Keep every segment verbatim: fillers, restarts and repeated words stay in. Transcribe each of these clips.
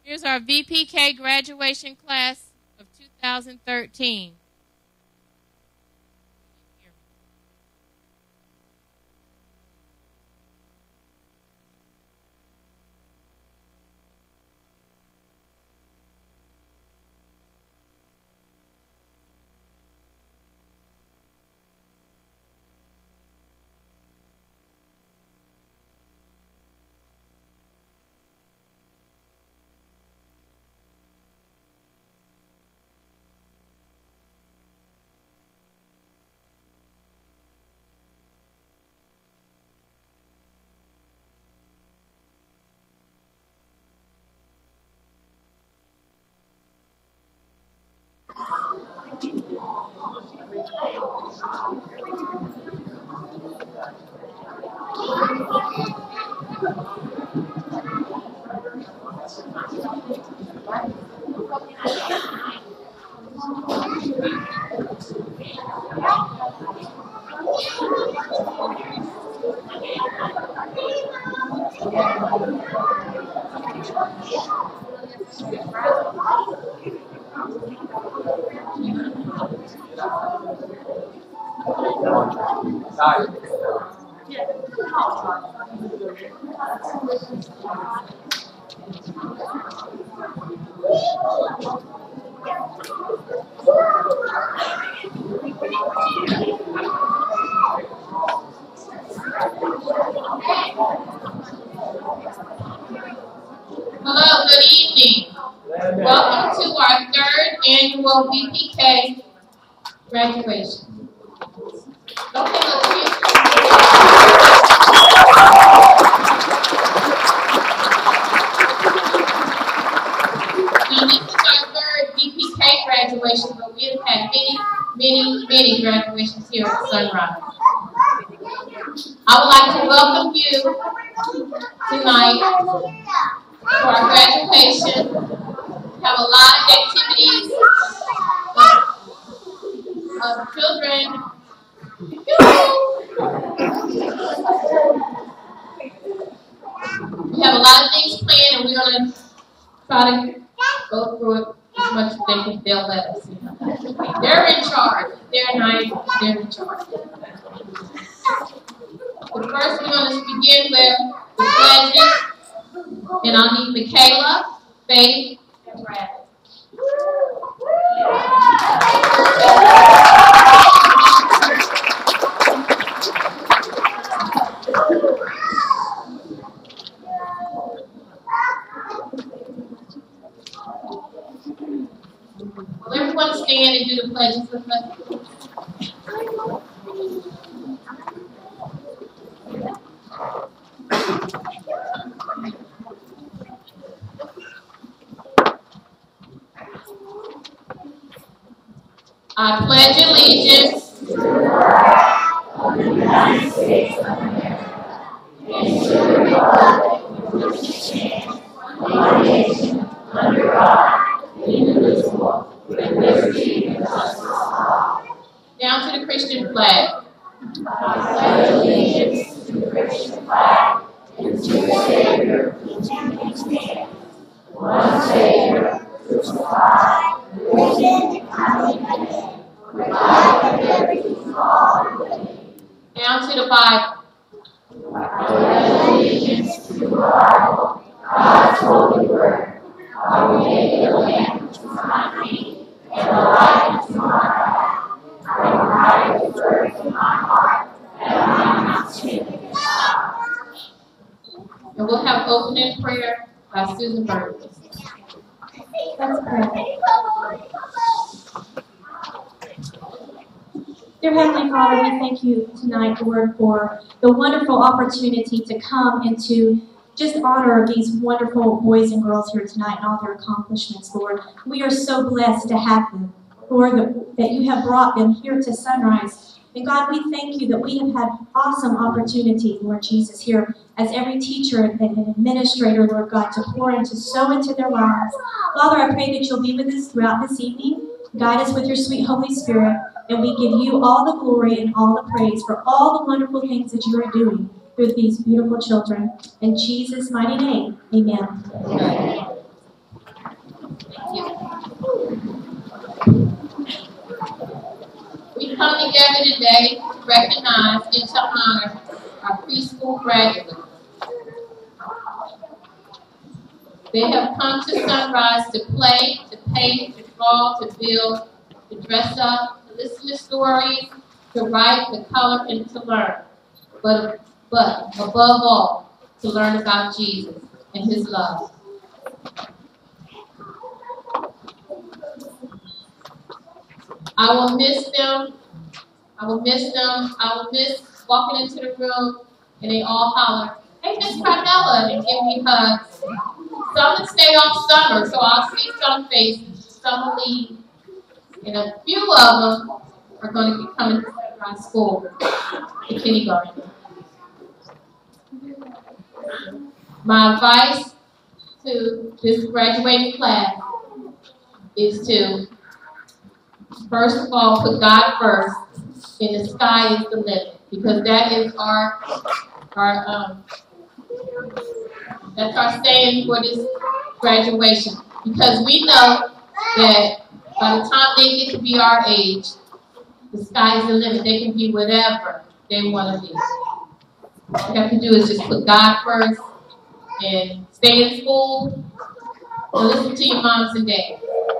Here's our V P K graduation class of two thousand thirteen. Hello, good evening. Welcome to our third annual V P K graduation. Okay, let's see. Now, this is our third V P K graduation, but we have had many, many, many graduations here at Sunrise. I would like to welcome you tonight for our graduation. We have a lot of activities of, of children. We have a lot of things planned, and we're going to try to go through it as much as they can, they'll let us. You know. They're in charge. They're nice. They're in charge. But first, we're going to begin with the pledges. Then I'll need Michaela, Faith, and Brad. Will everyone stand and do the pledges with us? I pledge allegiance to the flag of the United States of America and to the republic for which it stands, one nation, under God, indivisible, with liberty and justice for all. Down to the Christian flag. I pledge allegiance to the Christian flag and to the Savior which it stands, one Savior, crucified, risen, and coming again. Down to the Bible. I pledge allegiance to the Bible, God's holy word. I will make it a lamp to my feet and a light to my path. I will hide His words in my heart, that I may not sin against God. And we'll have opening prayer by Susan Burgess. Let's pray. Dear Heavenly Father, we thank you tonight, Lord, for the wonderful opportunity to come and to just honor these wonderful boys and girls here tonight and all their accomplishments, Lord. We are so blessed to have them, Lord, that, that you have brought them here to Sunrise. And God, we thank you that we have had awesome opportunities, Lord Jesus, here as every teacher and administrator, Lord God, to pour into, sow into their lives. Father, I pray that you'll be with us throughout this evening. Guide us with your sweet Holy Spirit. And we give you all the glory and all the praise for all the wonderful things that you are doing through these beautiful children. In Jesus' mighty name, amen. Amen. We come together today to recognize and to honor our preschool graduates. They have come to Sunrise to play, to paint, to draw, to build, to dress up, to listen to stories, to write, to color, and to learn. But, but above all, to learn about Jesus and his love. I will miss them. I will miss them. I will miss walking into the room and they all holler, "Hey, Miss Carmela," and give me hugs. Some will stay off summer, so I'll see some faces. Some will leave. And a few of them are going to be coming to my school, the kindergarten. My advice to this graduating class is to, first of all, put God first, and the sky is the limit, because that is our, our um, that's our saying for this graduation. Because we know that by the time they get to be our age, the sky is the limit. They can be whatever they want to be. All you have to do is just put God first and stay in school and listen to your moms and dads.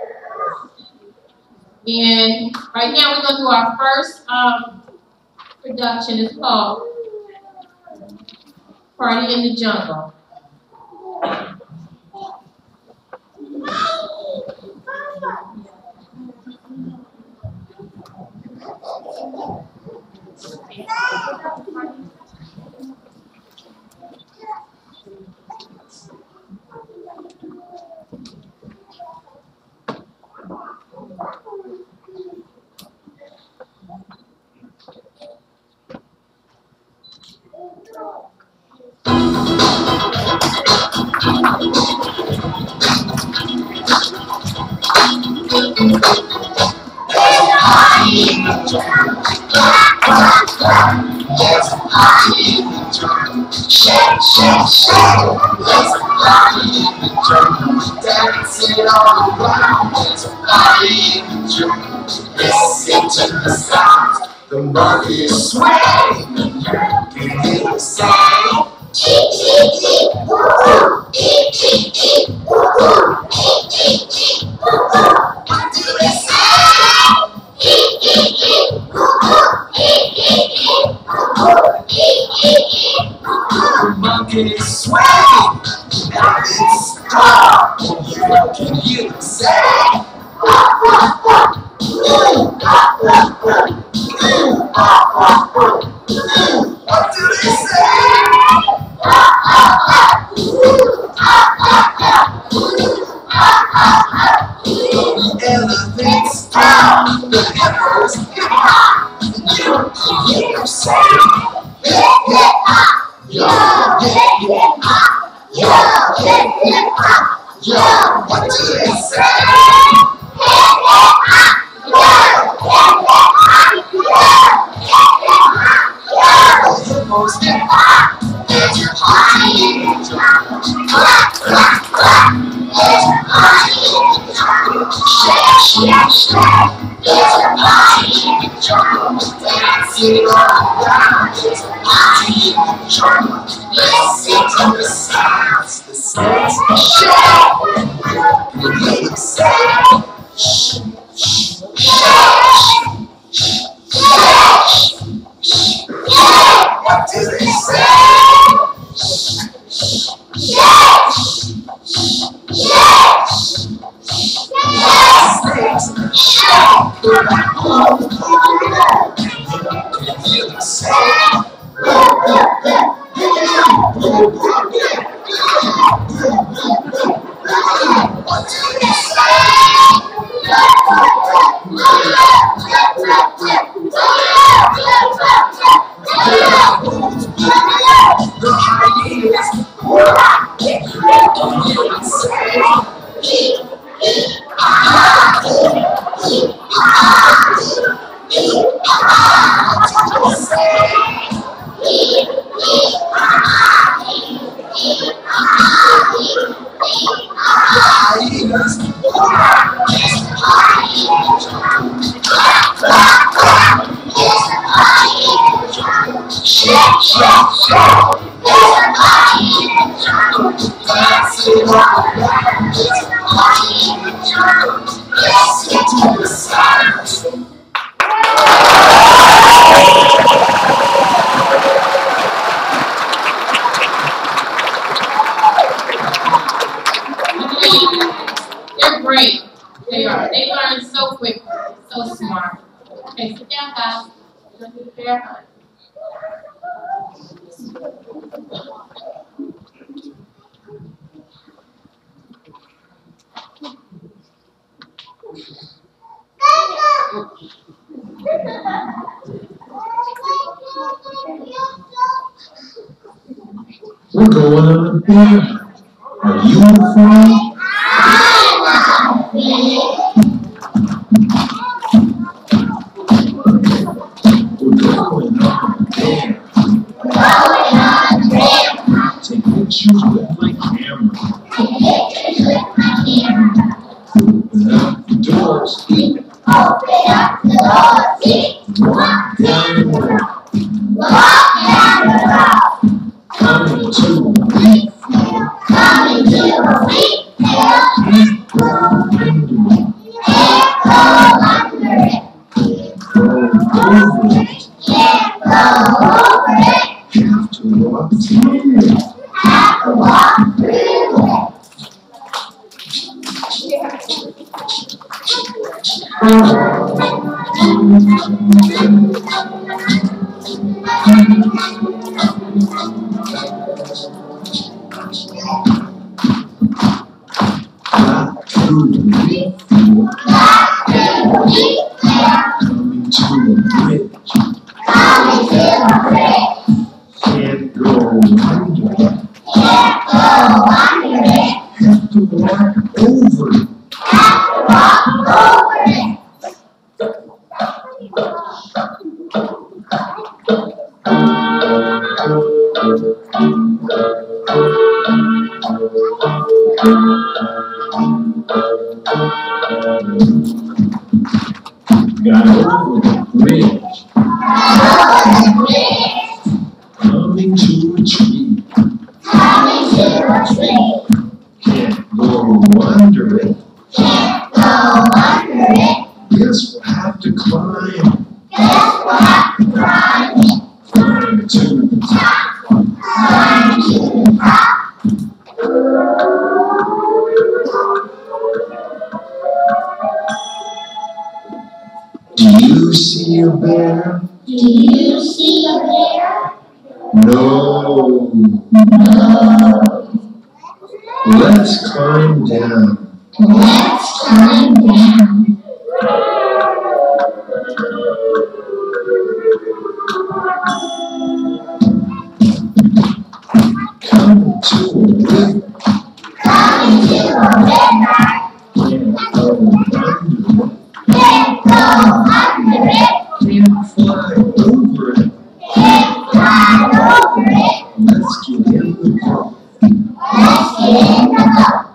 And right now we're going to do our first um, production. It's called Party in the Jungle. Shake, shake, shake. There's a party in the jungle. Dancing all around. There's a party in the jungle. Listen to the sound. The monkeys sway. You can hear the sound. Eep, eep, eep, woo-hoo. Eep, eep, eep, woo-hoo. Eep, eep, eep, woo-hoo. What do they say? Eep, eep, eep, woo-hoo. Eep, eep, eep, woo-hoo. Eep, eep, eep. The monkeys sway, now it's dark. You can hear them say, ah, ah, ah. Ooh, ah, ah, ah. Ooh, ah, ah, ah. Ooh, what do they say? Ah, ah, ah. Ooh, ah, ah, ah. Ooh, ah, ah, ah. Ooh, the elephants down, the hippos hip hop. You can hear them say, yeah, yeah, ah. Yo, yeah, yeah, ah, yo, yeah, yeah, ah, yo, what do they say? Yeah, yeah, ah, yo, yeah, yeah, ah, yo, yeah, yeah, ah, yo. The hippos get ah, there's your party in the jungle. Clap, clap, clap, there's your party in the jungle. Shake, shake, shake, there's your party in the jungle. Dancing all around, there's a party in the jungle. Listen to the sounds, the sounds of shake. You hear them say, shh, shh, shh, shh, shh, shh. What do they say? Shh, shh, shh, shh, shh. Yes, things shake. Oh, oh, oh. You hear them say, oh, oh, oh. What do they say? The hyenas, say, ah, ah, ah, say, hyenas, it all around. It's a party in the jungle. Let's get to the sounds. They're great. They are. They learn so quickly. So smart. Okay, sit down, guys. We're going to do the bear hunt. We're going on a bear hunt. Are you afraid? We're going on a bear. Going on a bear hunt. Take pictures with my camera. Take pictures with my camera. Open up the doors. Open up the doors. Walk down the road. Walk down the road. Coming to a wheat field. Coming to a wheat field. Can't go under it. Can't go under it. Can't go over it. Can't go over it. Have to walk through it. Have to walk through it. Got through the wheat field. Got through the wheat field. Coming to a bridge. Coming to a bridge. Can't go under it. Can't go under it. Have to walk over it. Have to walk over it. Got over the bridge. Got over the bridge. Coming to a tree. Coming to a tree. Can't go under it. Can't go under it. Guess we'll have to climb. Guess we'll have to climb it. Climb to the top. Climb to the top. Do you see a bear? Do you see a bear? No. No. Let's climb down. Let's climb down. Come to a river. Come to a river. Can't go under it. Can't go under it. Can't fly over it. Can't fly over it. Let's get in the boat. Let's get in the boat.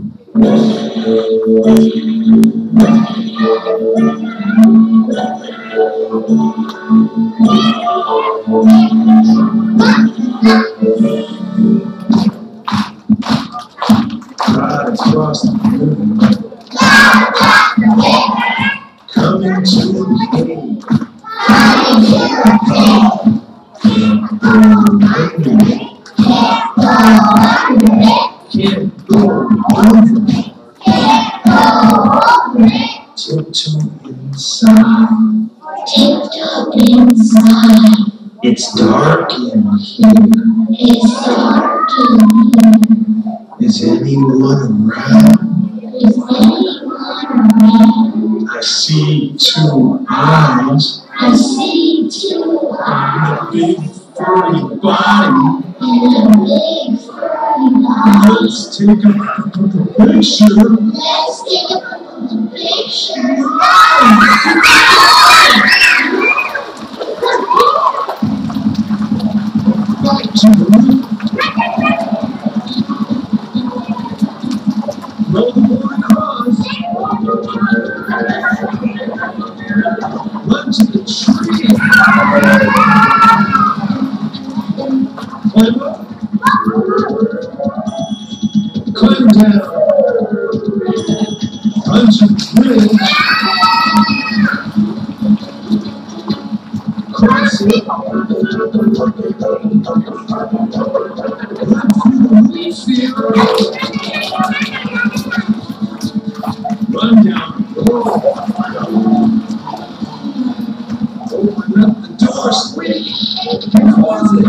Right across the river. Right across the river. Coming to a cave. Coming to a cave. Can't go under it. Can't go under it. Can't go over it. Can't go over it. Tiptoe inside. Tiptoe inside. It's dark in here. It's dark in here. Is anyone around? Is anyone around? I see two eyes. I see two eyes. And a big furry body. And a big furry body. Let's take a picture. Let's take a picture. Back to the room. Roll the board across. Run to the tree. Climb up. Climb Run down the road. Open up the door, sweetie. Close it.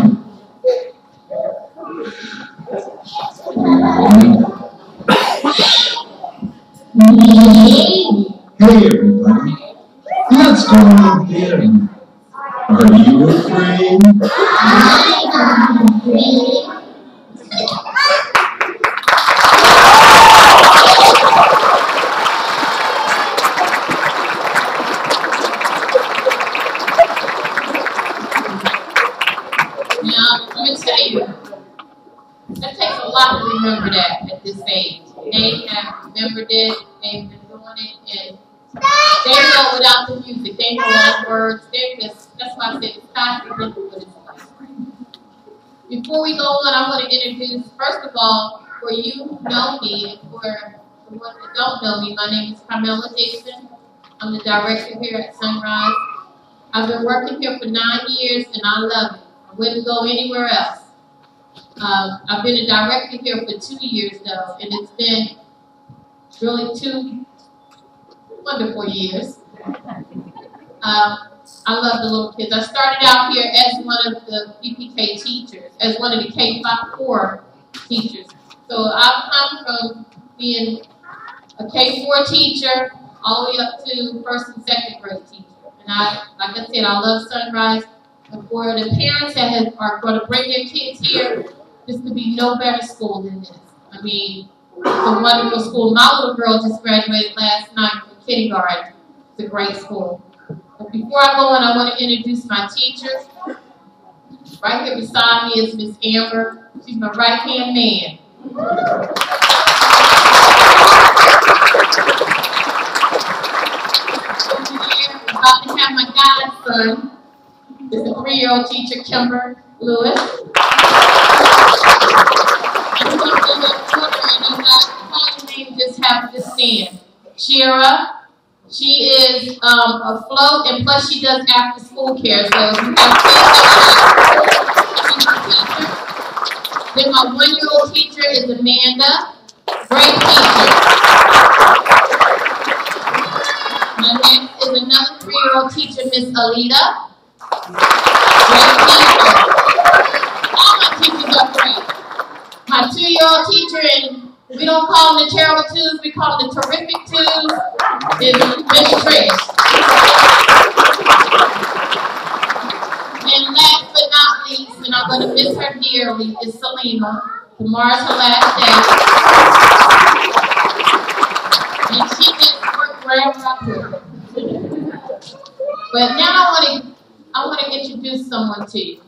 Hey everybody, let's go on here. Are you afraid? I'm afraid. Now, let me tell you, that takes a lot to remember that at this age. They have remembered it, they've been doing it, and they know without the music, they know all the words, they just, that's why I said it's time to remember what it's like. Before we go on, I want to introduce, first of all, for you who know me, and for the ones that don't know me, my name is Carmela Dixon. I'm the director here at Sunrise. I've been working here for nine years, and I love it. I wouldn't go anywhere else. Um, I've been a director here for two years though, and it's been really two wonderful years. Um, I love the little kids. I started out here as one of the P P K teachers, as one of the K five four teachers. So I've come from being a K four teacher all the way up to first and second grade teacher. And I, like I said, I love Sunrise. And for the parents that have, are going to bring their kids here, this could be no better school than this. I mean, it's a wonderful school. My little girl just graduated last night from kindergarten. It's a great school. But before I go on, I want to introduce my teachers. Right here beside me is Miss Amber. She's my right-hand man. Over here, I'm about to have my godson. This is a three-year-old teacher, Kimber Lewis. I'm going to go to Twitter and I'm not calling name, just have to stand. Shira, she is um, afloat and plus she does after school care. So if you have kids, teacher. Then my one-year-old teacher is Amanda, great teacher. My next is another three-year-old teacher, Miss Alita. Great teacher. All my teachers are great. My two-year-old teacher, and we don't call them the terrible twos, we call them the terrific twos, is Miss Trish. And last but not least, and I'm going to miss her dearly, is Selena. Tomorrow's her last day. And she just worked wherever I put her. But now I want to I want to introduce someone to you.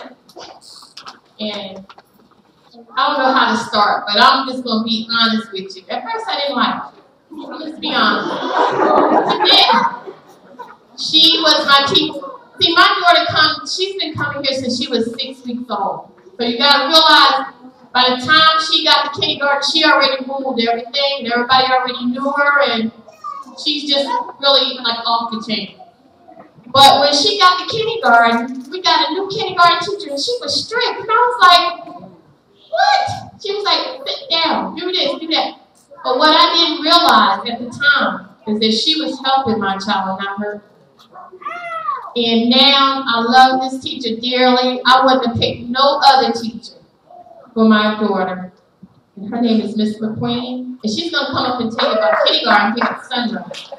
And I don't know how to start, but I'm just going to be honest with you. At first, I didn't like her. Let's be honest. Today, she was my teacher. See, my daughter, come, she's been coming here since she was six weeks old. So you got to realize, by the time she got to kindergarten, she already ruled everything, and everybody already knew her, and she's just really like off the chain. But when she got to kindergarten, we got a new kindergarten teacher, and she was strict. And I was like, what? She was like, sit down, do this, do that. But what I didn't realize at the time is that she was helping my child, not her. And now I love this teacher dearly. I wouldn't have picked no other teacher for my daughter. And her name is Miss McQueen. And she's going to come up and tell you about kindergarten here at Sunrise.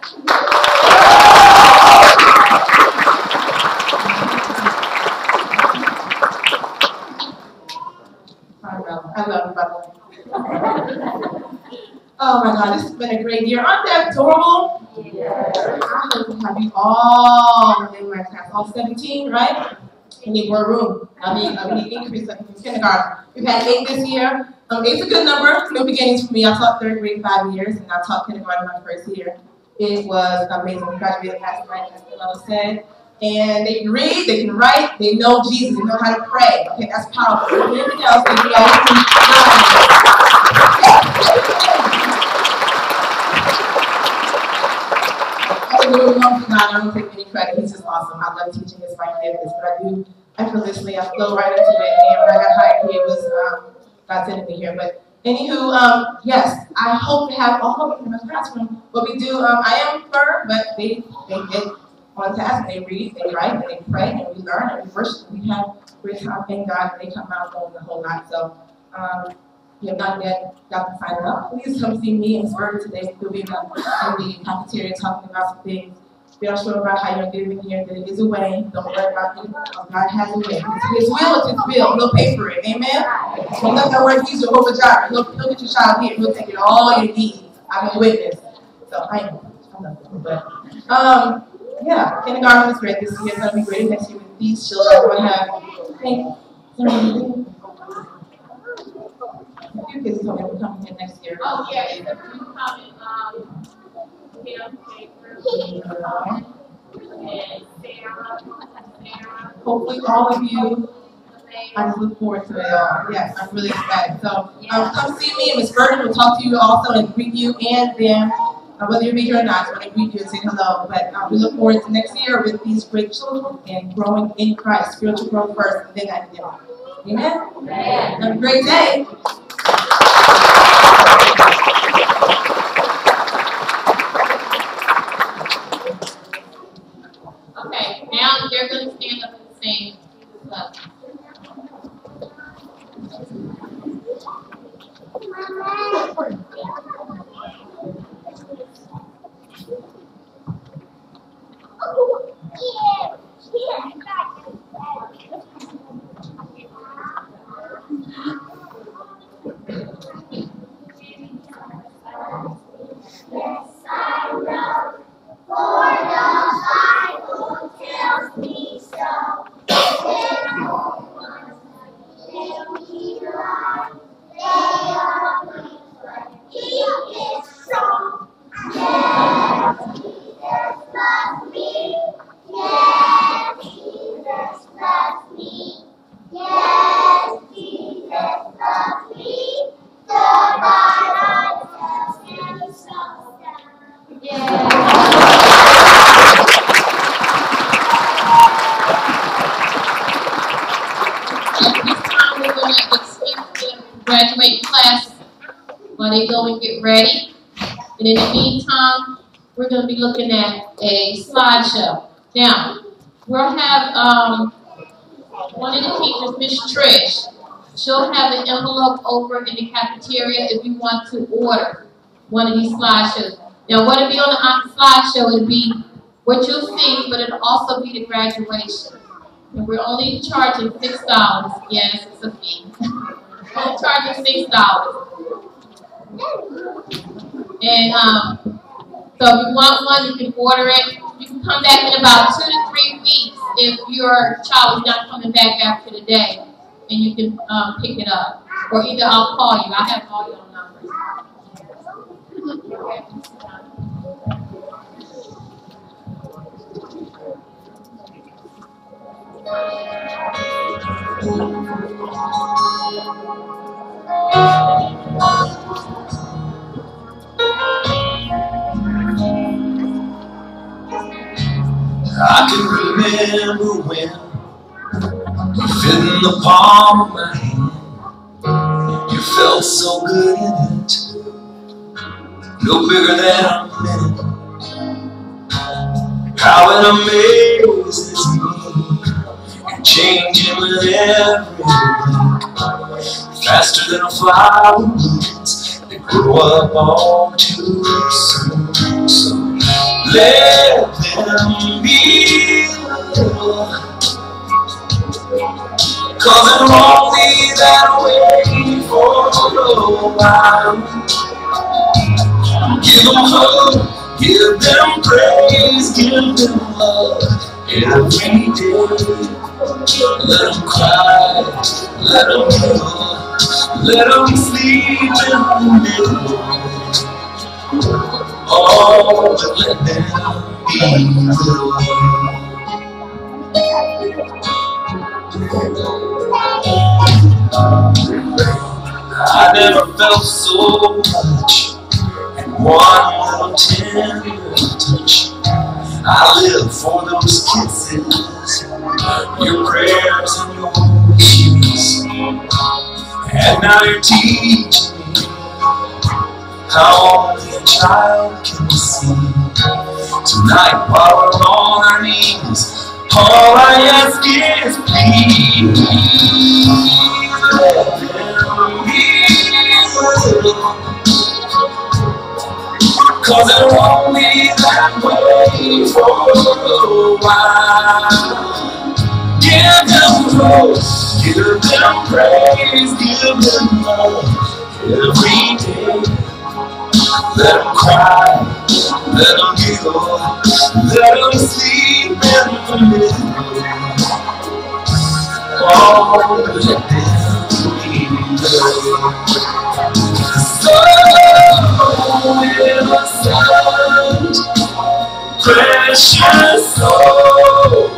I love you, brother. Oh my God, this has been a great year. Aren't they adorable? Yeah. I hope to have you all in my class, all seventeen, right? We need more room. I need, I need increase in kindergarten. We've had eight this year. Um, eight's a good number. No beginnings for me. I taught third grade five years, and I taught kindergarten my first year. It was amazing. We graduated last night, as Camilla said. And they can read, they can write, they know Jesus, they know how to pray. Okay, that's powerful. Anything else, they do everything. I don't take any credit. He's just awesome. I love teaching. It's my gift. It's what I do effortlessly. I flow right into it. And when I got hired here, it was um, God sending me here. But anywho, um, yes, I hope to have all of you in the classroom. What we do, um, I am firm, but they they get on task. They read, they write, and they pray, and we learn, and we worship. We have great time. Thank God, and they come out knowing a whole lot. So, um, if you have not yet got to sign up, please come see me and Spurgeon today. We'll be in the, in the cafeteria talking about some things. We are sure about how you're living here, that it is a way. Don't worry about it. God has a way. His will is His will. He'll pay for it. Amen? Don't let that word He's Jehovah Jireh. He'll, he'll get your child here. He'll take it all your needs. I'm a witness. So I know. I know. But, um, yeah, kindergarten was great this year. It's going to be great next year with these children. We're going to have, I think, a few kids told me we're coming here next year. Oh, yeah, it's a few coming, um, Kim, Sarah, and Sarah, Sarah. Hopefully all of you, I just look forward to it all. Yes, I'm really excited. So um, come see me, and Miz Burton will talk to you also and greet you and them, uh, whether you'll be here or not. So I'm going to greet you and say hello. But uh, we look forward to next year with these great children and growing in Christ. Spiritual growth first, and then academic. Amen? Amen. Have a great day. Okay, now they're going to stand up and sing Jesus Love. Yes, I know, for the Bible tells me so. Little he lies, they are weak, but he is strong. Yes, Jesus loves me. Yes, Jesus loves me. Yes, Jesus loves me. The Bible tells me so. Yeah. Graduate class while they go and get ready. And in the meantime, we're going to be looking at a slideshow. Now, we'll have um, one of the teachers, Miss Trish. She'll have an envelope over in the cafeteria if you want to order one of these slideshows. Now, what will be on the slideshow will be what you'll see, but it'll also be the graduation. And we're only charging six dollars. Yes, it's a fee. We're charging six dollars. And um, so if you want one, you can order it. You can come back in about two to three weeks if your child is not coming back after the day, and you can um, pick it up. Or either I'll call you. I have all your numbers. I can remember when you fit in the palm of my hand. You felt so good in it, no bigger than a minute. How it amazes me, you're changing with every week, faster than a flower blooms. They grow up all too soon. So let them be little, 'cause it'll all be that way for a while. Give them hope, give them praise, give them love every day. Let them cry, let them heal, let them sleep in the middle. Oh, but let them be little. I never felt so much in one little tender touch. I live for those kisses, your prayers and your wishes, And now you're teaching me how only a child can see. Tonight while we're on our knees, all I ask is please let them be little. Cause they're only that way for a while. Give them hope, give them praise, give them love every day. Let them cry, let them giggle, let them sleep in the middle. Oh, let them be loved. So innocent, precious soul.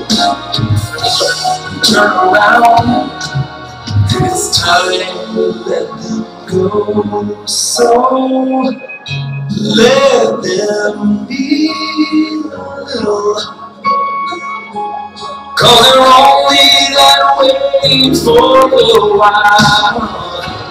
Turn around, it's time to let them go. So let them be little. Cause they're only that way for a while.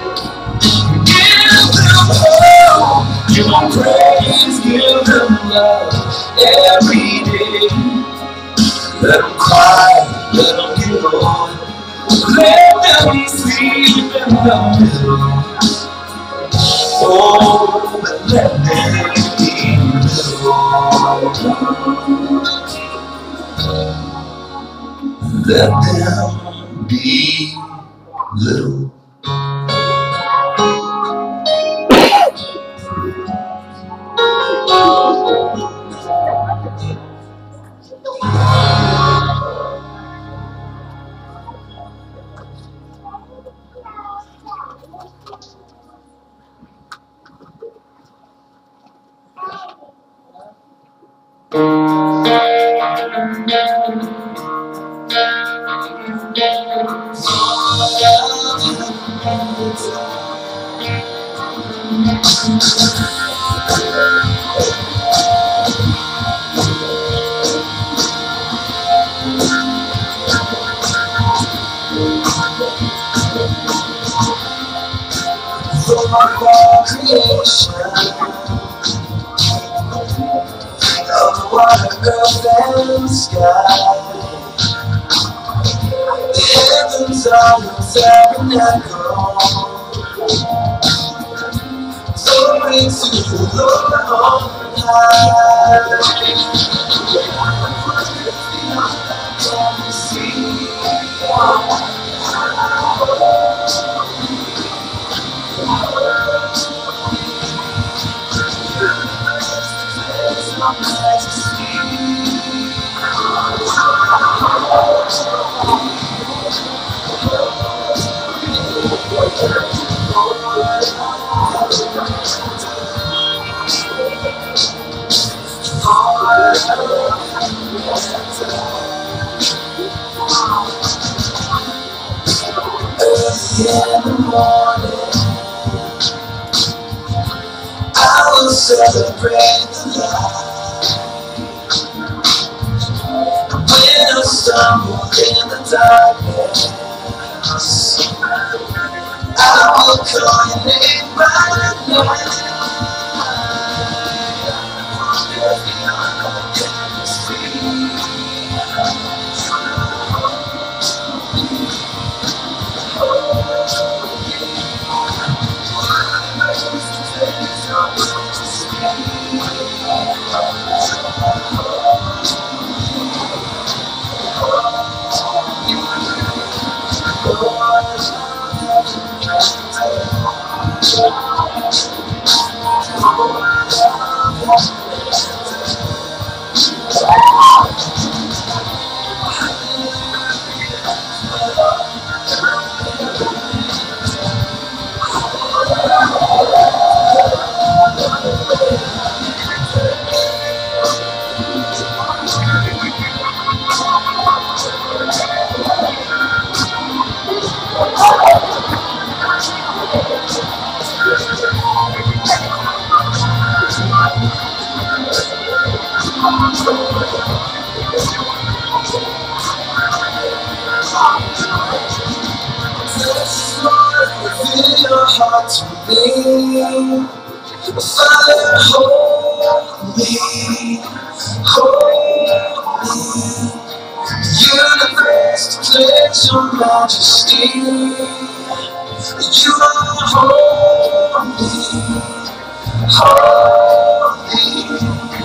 Give them hope, give them praise, give them love every day. Let them cry, let them giggle, let them sleep in the middle. Oh, but let them be little. Let them be little. From our creation of the water, earth, and sky, the heavens are your tabernacle. Glory to the Lord on high. Can you see? Early in the morning, I will celebrate the light. When I stumble in the darkness, I will call your name by night. your heart to me. Father, hold me, hold me. Universe declares your majesty. You are holy, holy,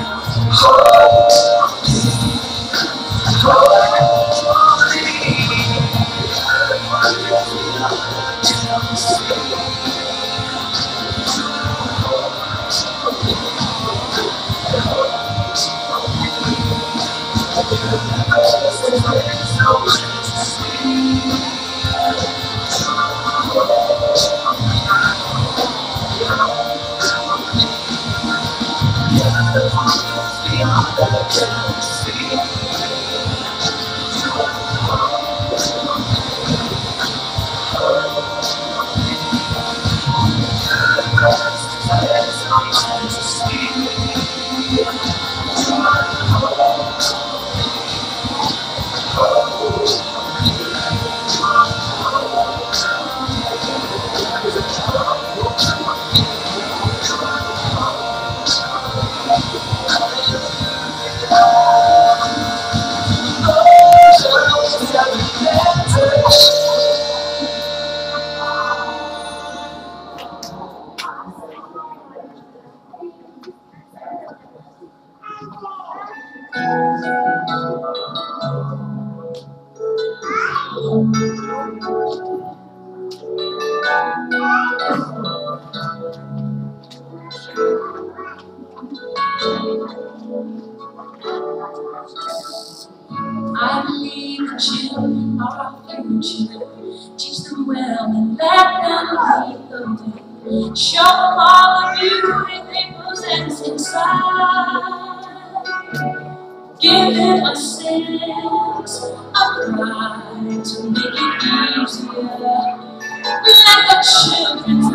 I believe the children are our future. Teach them well and let them lead the way. Show them all the beauty they possess inside. Give them a sense of pride to make it easier. Let the children's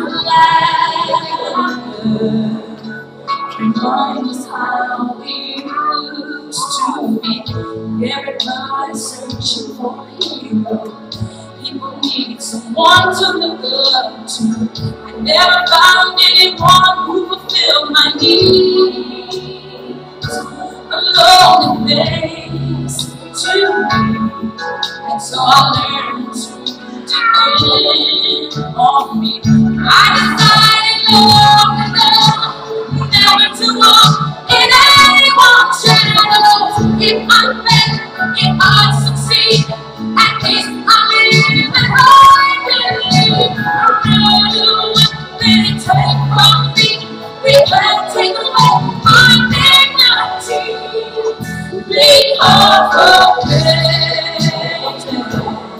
laughter remind us how we used to be. Everybody's searching for a hero. People need someone to look up to. I never found anyone who fulfilled my needs. A lonely place to be, and so I learned to depend on me. I decided long ago never to walk in anyone's shadows. If I fail, if I succeed, at least I live and I believe. No matter what they take from me, we can't take away my dignity. Because of greatness,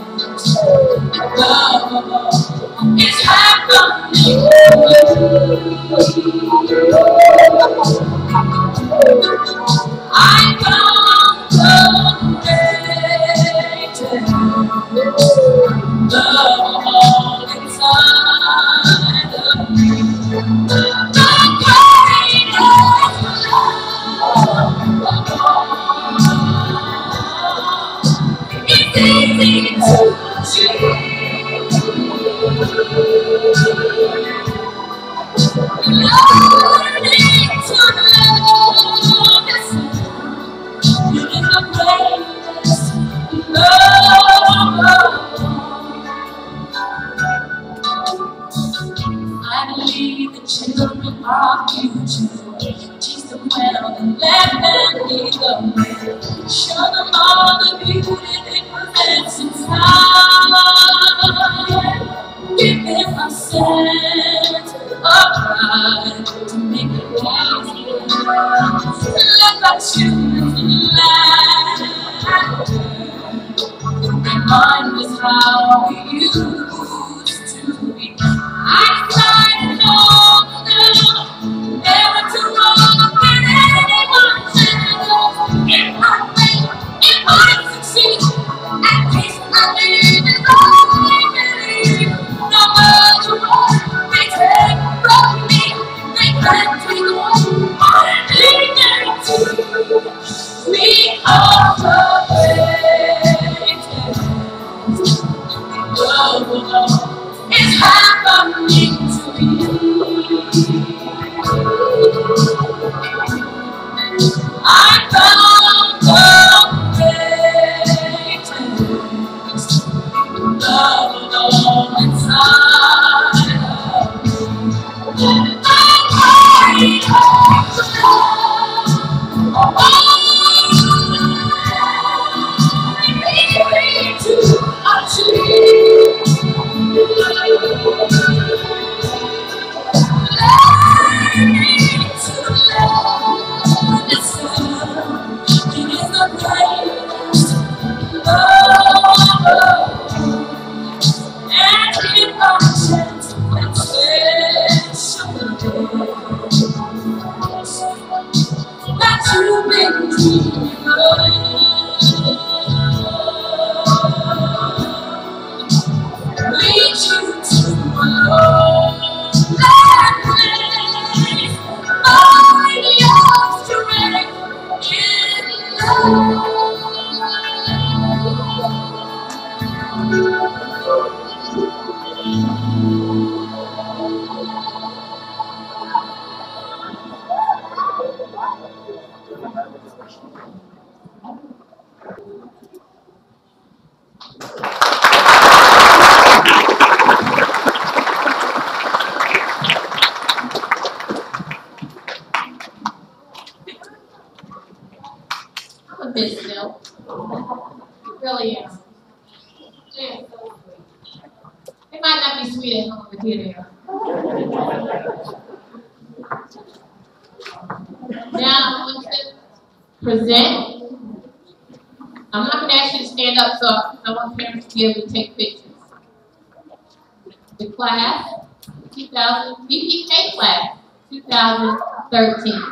love is happening. I found the greatest love all inside of me. The greatest love of all. It's easy to choose. Learning to love yourself. You is the greatest love. I believe the children are our future. Teach them well and let them lead the way. Show them all the beauty they possess inside. Give them a sense of pride to make it easier. Let the children laugh. Remind us how we used to be. I tried long ago never to walk in anyone's shadows. If I fail, if I succeed, at least I live as I believe. No matter what they take from me, they can't take away my dignity. Because of greatness, love miss them. Really am. They're so sweet. They might not be sweet at home, but here they are. Now I'm going to present. I'm not going to ask you to stand up, so I want parents to be able to take pictures. The class, two thousand, B P K class, two thousand thirteen.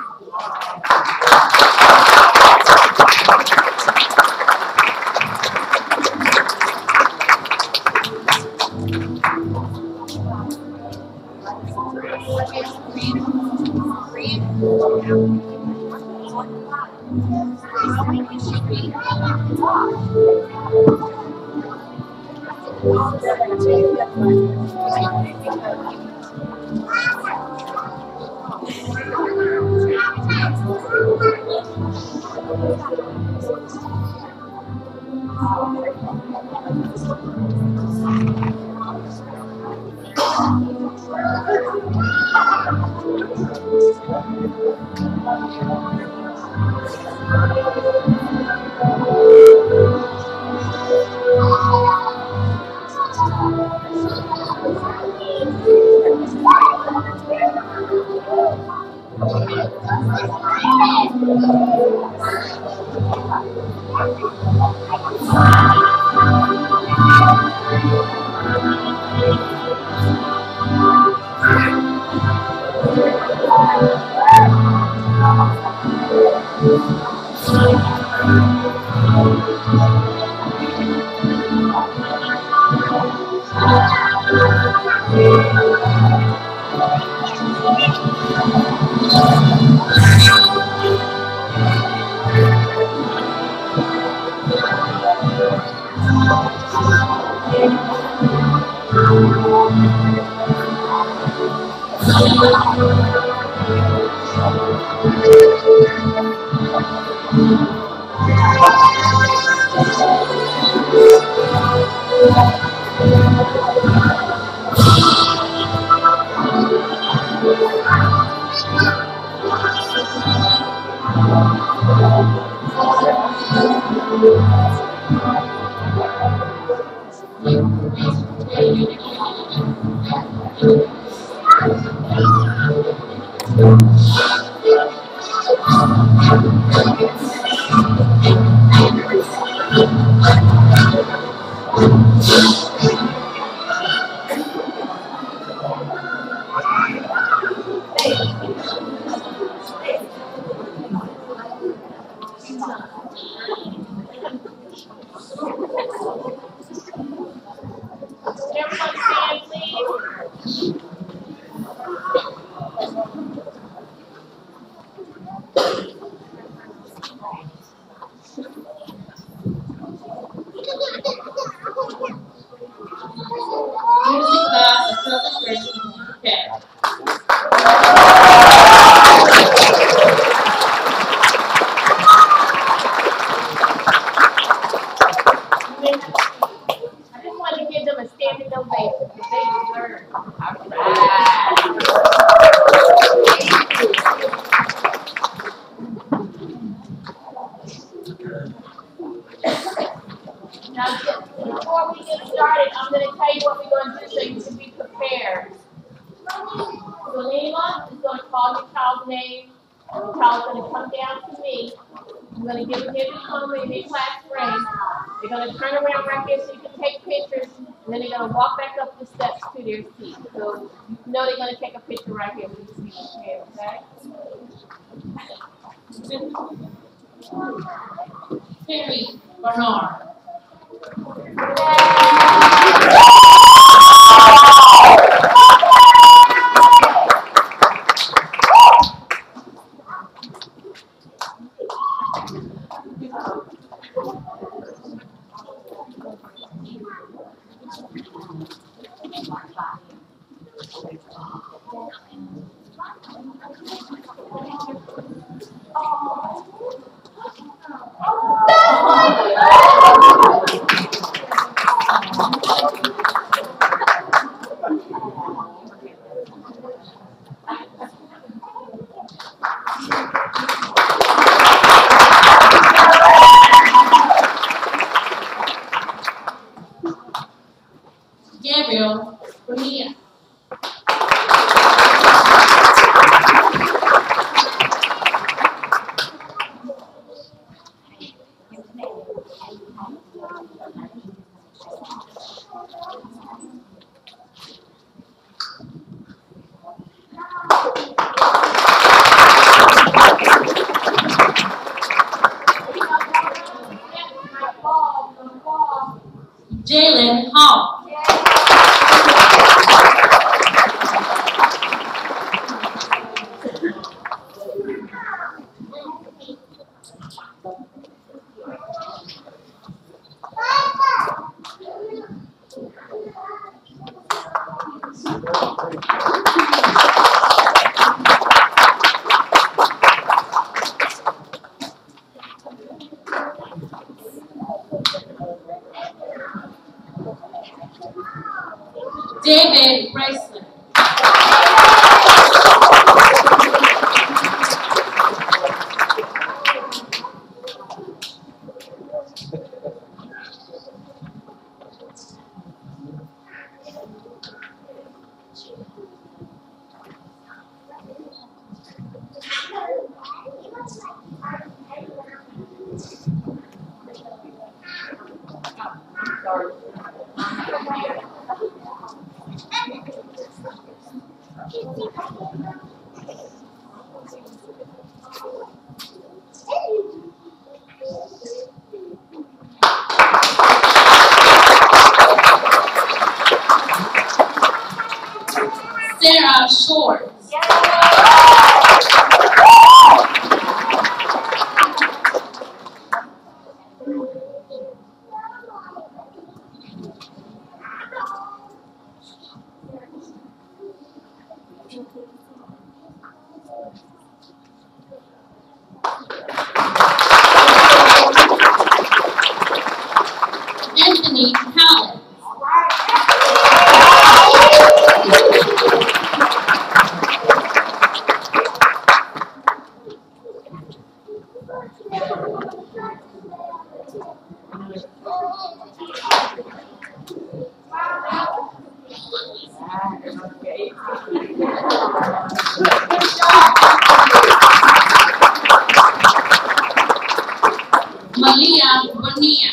Sarah Short. Anthony Howlett. Malia Bonilla.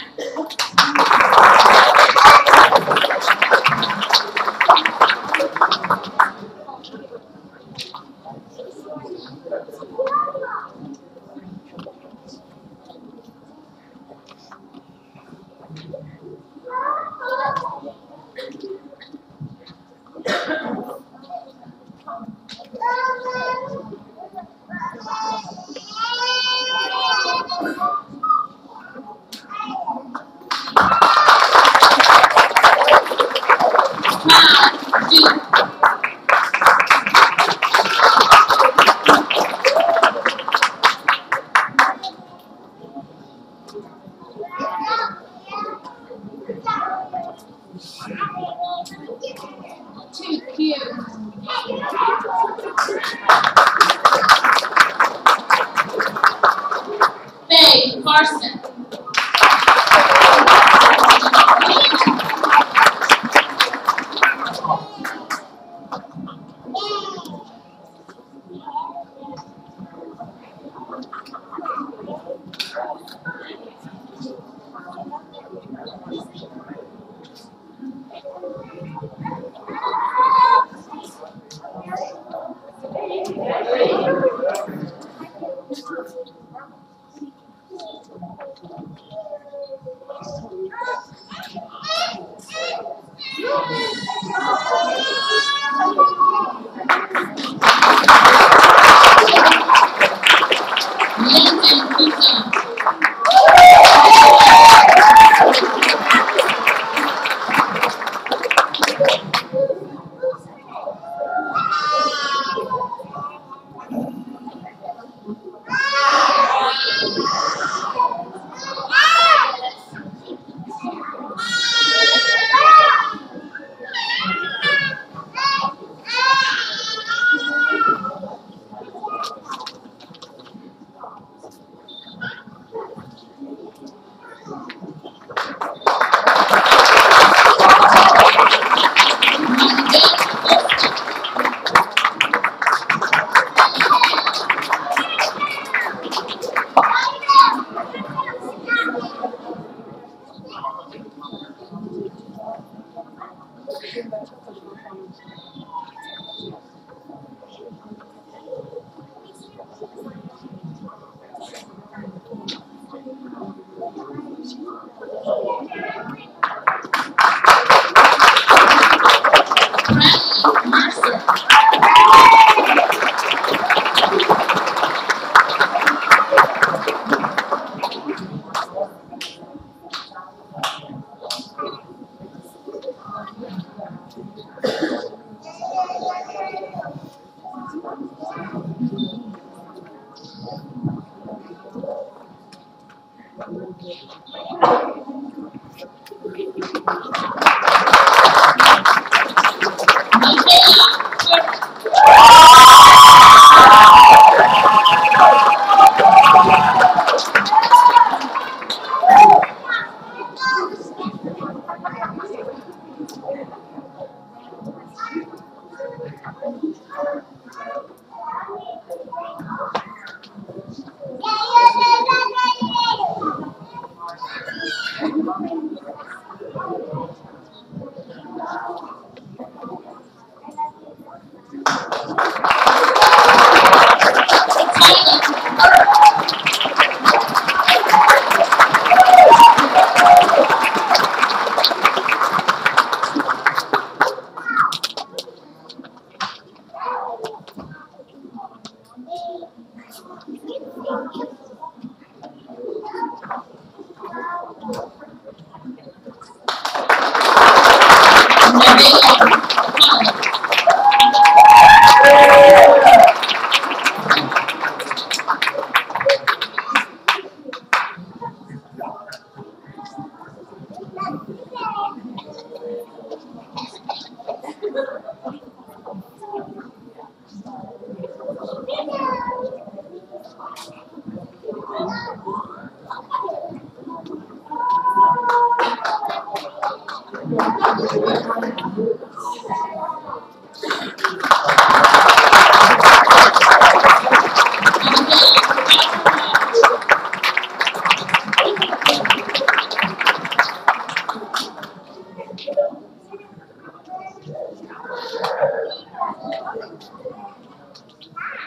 Todd Duke. Too cute. Faye Carson. Lincoln Tucson.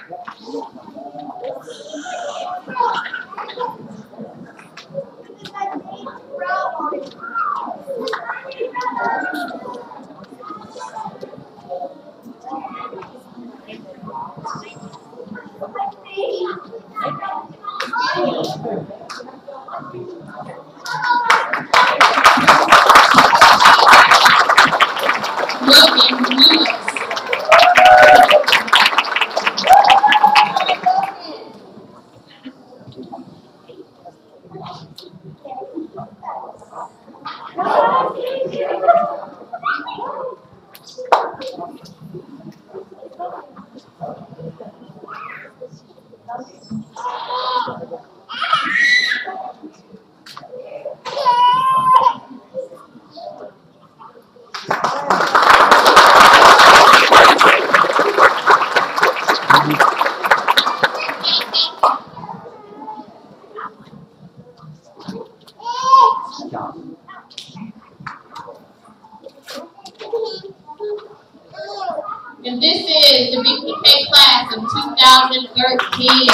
And this is the B P K class of two thousand thirteen.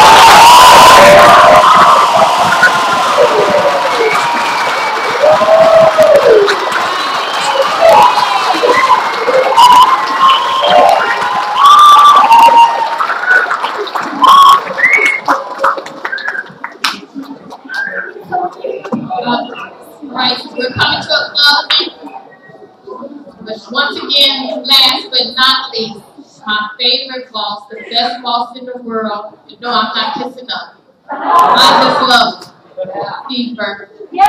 Right, we're coming to a closing. But once again, last but not least, my favorite boss, the best boss in the world. You know I'm not kissing up. I just love him. Steve Burke.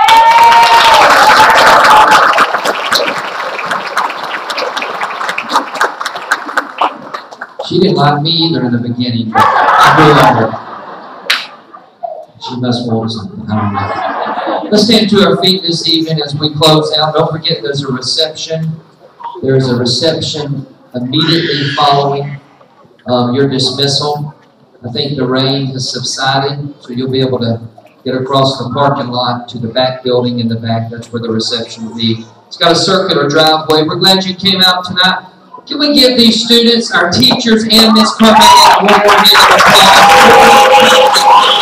She didn't like me either in the beginning, but I do love her. She must want something. I don't know. Let's stand to our feet this evening as we close out. Don't forget there's a reception. There's a reception immediately following um, your dismissal. I think the rain has subsided, so you'll be able to get across the parking lot to the back building in the back. That's where the reception will be. It's got a circular driveway. We're glad you came out tonight. Can we give these students, our teachers, and Miz Carmel one more hand of applause?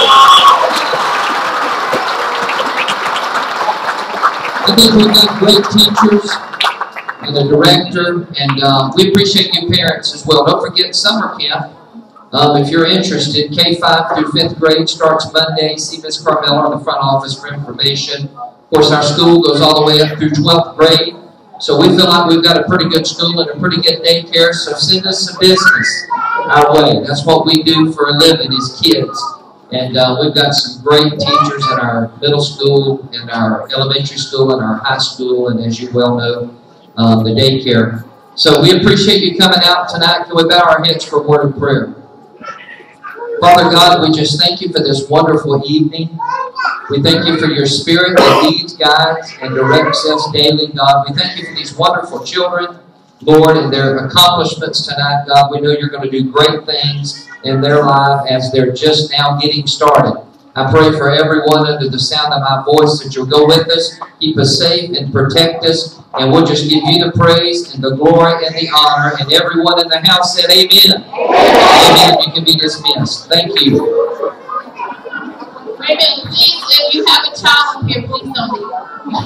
I think we've got great teachers and a director, and uh, we appreciate you parents as well. Don't forget summer camp. Um, if you're interested, K five through fifth grade starts Monday. See Miz Carmel in the front office for information. Of course, our school goes all the way up through twelfth grade. So we feel like we've got a pretty good school and a pretty good daycare, so send us some business our way. That's what we do for a living is kids. And uh, we've got some great teachers in our middle school, in our elementary school, and our high school, and as you well know, um, the daycare. So we appreciate you coming out tonight. Can we bow our heads for a word of prayer? Father God, we just thank you for this wonderful evening. We thank you for your spirit that leads, guides, and directs us daily, God. We thank you for these wonderful children, Lord, and their accomplishments tonight, God. We know you're going to do great things in their life as they're just now getting started. I pray for everyone under the sound of my voice that you'll go with us, keep us safe, and protect us. And we'll just give you the praise and the glory and the honor. And everyone in the house said amen. Amen. You can be dismissed. Thank you. Wait a minute, please, if you have a child here, please don't leave.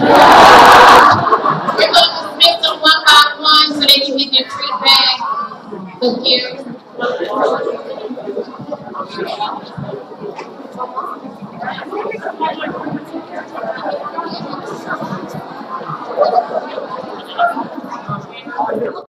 We're going to dismiss them one by one so they can get their treat bag. Look here. Thank you.